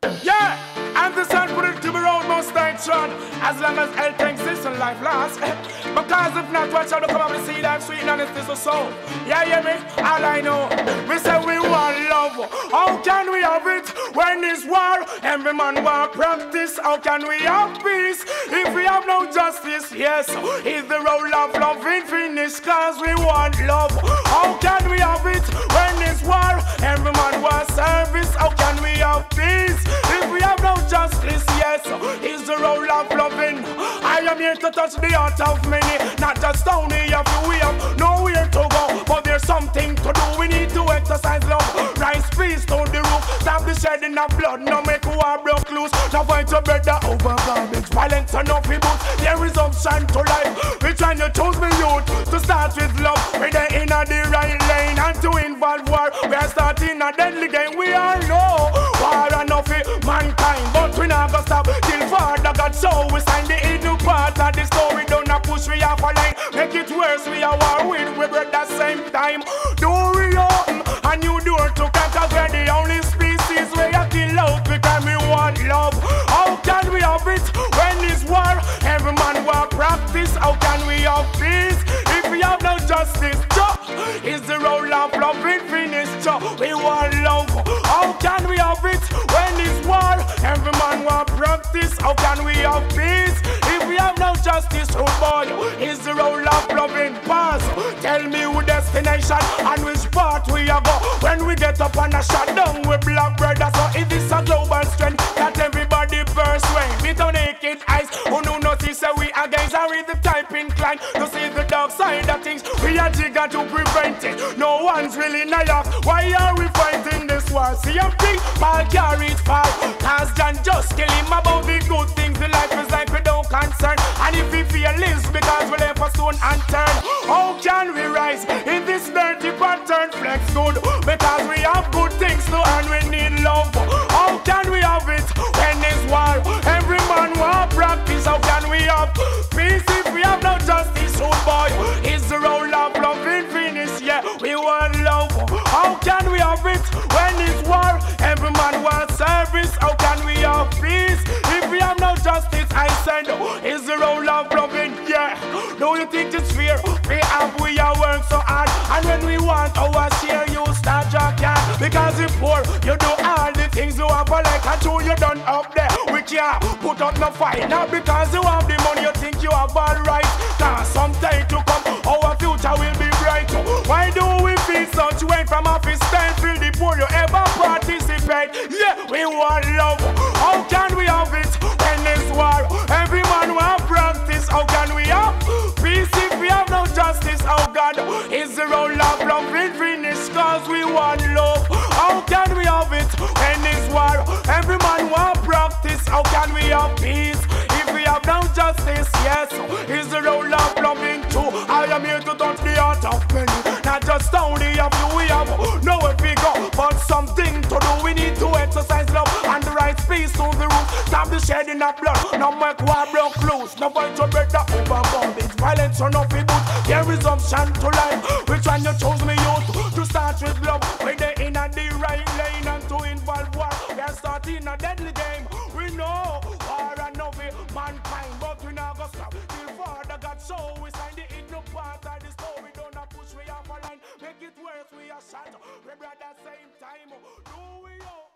Yeah, and this unpredictable road must stay trod as long as health exists and life lasts. Because if not, watch out to come up and see that sweet and it's this soul. Yeah, hear me? All I know, we say we want love. How can we have it when it's war? Every man want practice. How can we have peace if we have no justice? Yes, is the role of love infinite? Cause we want love. How can we have it when it's war? Every man wants service. How can we have peace if we have no justice? Yes, is the role of loving. I am here to touch the heart of many, not just only of you. We have nowhere to go, but there's something to do. We need to exercise love, rise peace to the roof, stop the shedding of blood, no make war broke loose. Now fight your brother over garbage, violence and no people. There is option to life. We trying to choose me youth to start with love. We're in the right lane and to involve war. We are starting a deadly game. We all know war enough for mankind, but we not gonna stop till Father God show we sign the hidden part of the story. Don't push we off a line, make it worse. We are war with we break the same time. Do we open a new door to conquer? We're the only species where you kill out because we want love. How can we have it when it's war? Every man want practice. How can we have peace if we have no justice? Is the role of love infinite? We want love. How can we have it when it's war? Every man want practice. How can we have peace if we have no justice? Oh boy, is the role of love in past? Tell me who destination and which part we are go. When we get up on a shot down with black brothers. So is this a global strength that everybody persuade? With our naked eyes, who no notice that we against and with the type inclined to see the dark side of things. We are jigger to prevent it. No one's really naive. Why are we fighting this war? See a big ball carries far. Cause John just kill him about the good things. The life is like we don't concern. And if we feel lives because we left a stone unturned. How can we rise in this dirty pattern? Flex good because we have good things to earn. We need love. How can we have it when there's war? Every man want practice. How can we have peace if we have no justice? Oh boy, is the role of love infinite? Yeah, we want love. How can we have it when it's war? Every man wants service. How can we have peace if we have no justice? I said, is the role of loving? Yeah, do you think it's fair? We are work so hard, and when we want our share, you start your car. Because you're poor, you do all the things you have, like a true you done up there. We can't put up no fight, not because you have the money, you think you have all right. Cause sometime to come, our future will be bright. Why do we feel such way from office time? Feel the poor, you ever participate? Yeah, we want love. How can we have it when there's war? Every man want practice. How can we have peace if we have no justice? Oh God, is the role of love infinite? Cause we want love. How can we have it when there's war? Every man want practice. How can we have peace if we have no justice? Yes, is the role of loving too. I am here to touch the heart of many, not just only of you. We have nowhere we go, but something to do. We need to exercise love and the right peace to the roof. Stop the shedding of blood. No make war broke loose. No fight your brother over garbage, violence or nothing but there is option to life. Which one you chose me youth to start with love? When they in a the right lane and to involve war. We are starting a deadly game. We know war and nothing mankind, but we not gonna stop till Father God show we sign the hidden part of the story. Don't push we off a line, make it worse. We are shot. We brother same time. Do we?